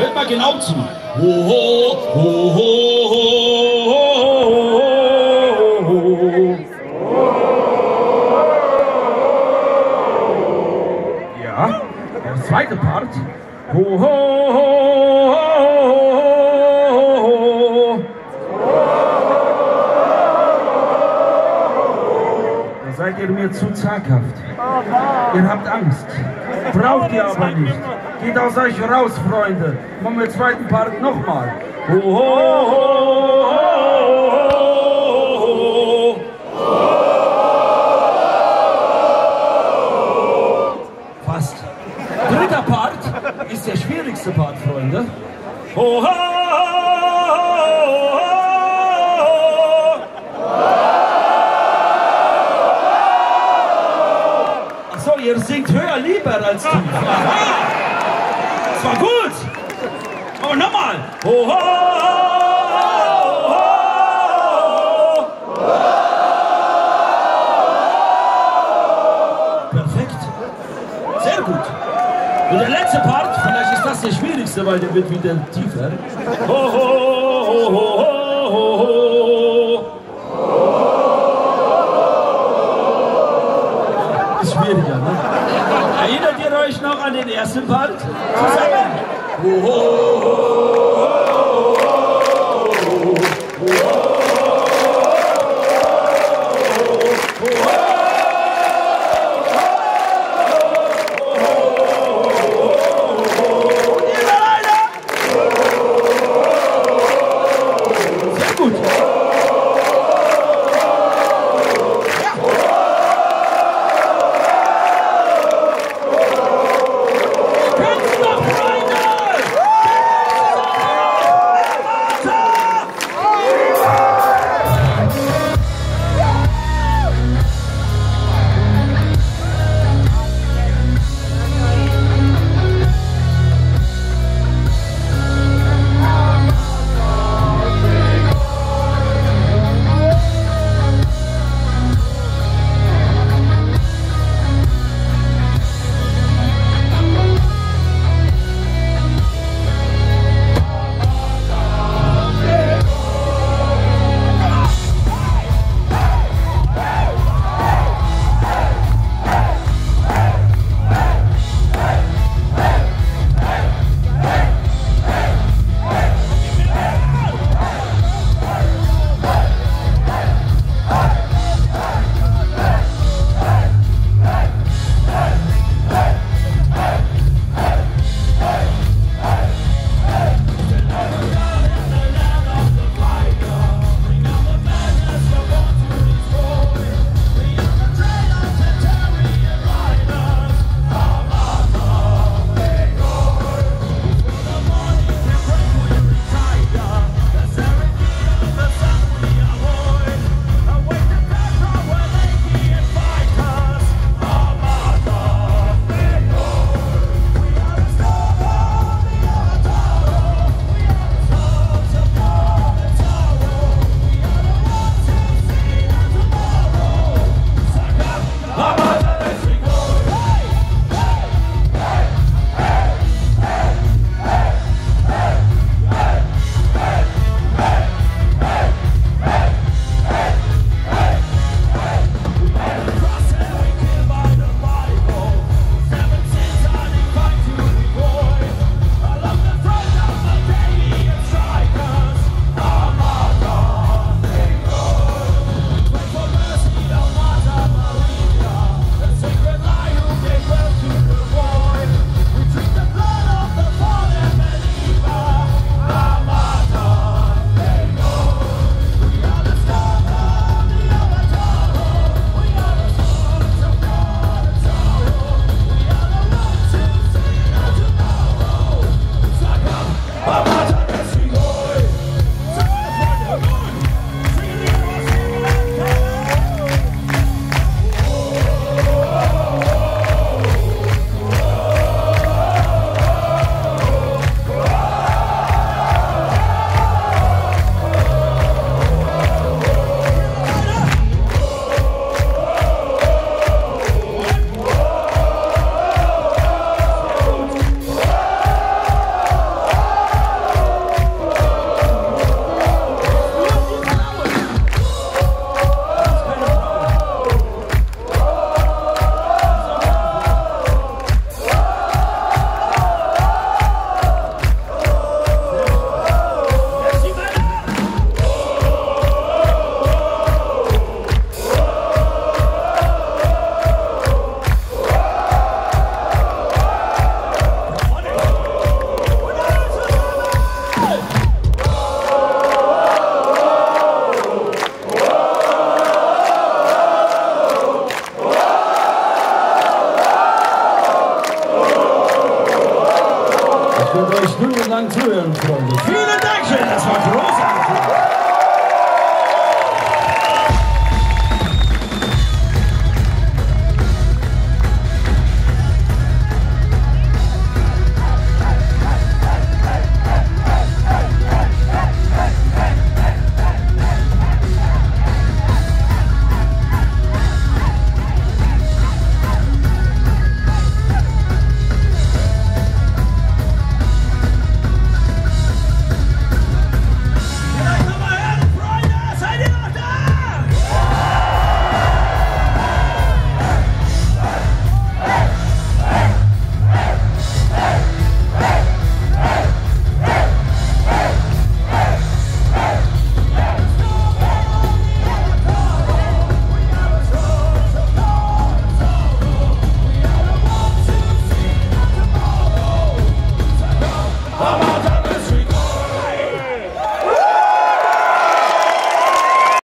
Hört mal genau zu. Ho, ho, ho, ho, ho, ho, ho. Ja, der zweite Part. Ho, ho, ho, ho, ho. Da seid ihr mir zu zaghaft. Ihr habt Angst. Braucht ihr aber nicht. Geht aus euch raus, Freunde. Machen wir den zweiten Part nochmal. Ho, ho, ho, ho, ho. Fast. Dritter Part ist der schwierigste Part, Freunde. Ho, ho, ho, Achso, ihr singt höher lieber als tief. Aha! Das war gut! Aber nochmal! Ho, ho, ho, ho. Perfekt! Sehr gut! Und der letzte Part, vielleicht ist das der schwierigste, weil der wird wieder tiefer. Ho, ho, ho, ho, ho, ho. Ist schwieriger, ne? Erinnert ihr euch noch an den ersten Part? Zusammen? Ho, ho, ho, Ich werde euch stundenlang zuhören, Freunde. Vielen Dank schön, das war großartig.